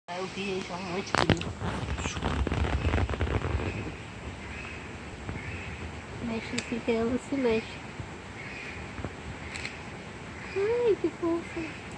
Eu vi já um monte de mexe assim que ela se mexe. Ai, que fofo.